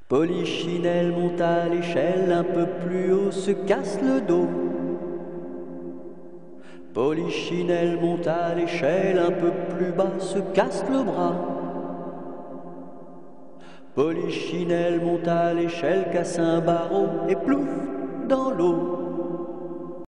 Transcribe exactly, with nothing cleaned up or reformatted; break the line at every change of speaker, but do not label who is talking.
Polichinelle monte à l'échelle, un peu plus haut, se casse le dos. Polichinelle monte à l'échelle, un peu plus bas, se casse le bras. Polichinelle monte à l'échelle, casse un barreau et plouf dans l'eau.